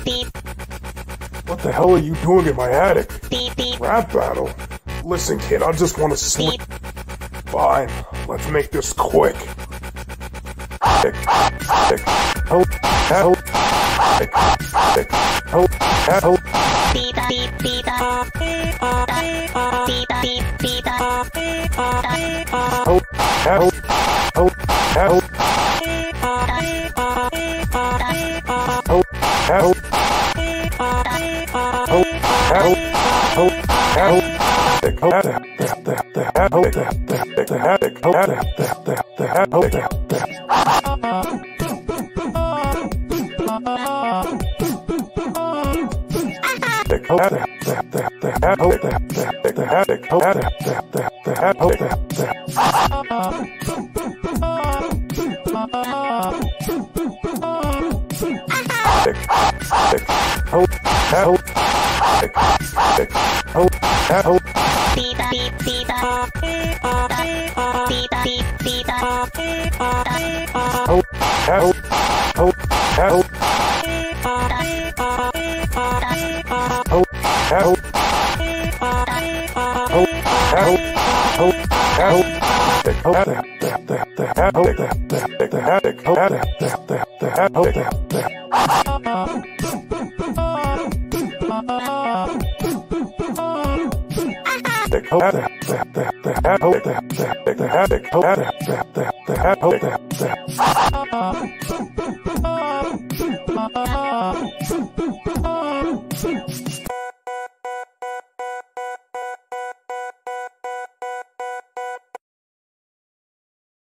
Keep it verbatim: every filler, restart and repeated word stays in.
What the hell are you doing in my attic? Rap battle? Listen, kid, I just want to sleep. Fine, let's make this quick. Tick, tick, ho, ho, tick, tick, ho, ho. Ho, ho, ho, ho. Ho, ho. Ho, ho, ho, ho. Tick, ho, the, the, the, the, ho, the, the, the, the, tick, ho, the, the, the, the, ho, the, the. Tick, ho, the, the, the, the, ho, the, the, the, tick, ho, the, the, the, the, ho, the, the. Tick, tick, ho, ho, tick, tick, ho, ho. Ho, ho, ho, ho. Ho, ho. Ho, ho, ho, ho. Tick, ho, the, the, the, the, ho, the, the, the, tick, ho, the, the, the, the, ho, the, the. Tick, ho, the, the, the, the, ho, the, the, the, tick, ho, the, the, the, the, ho, the, the.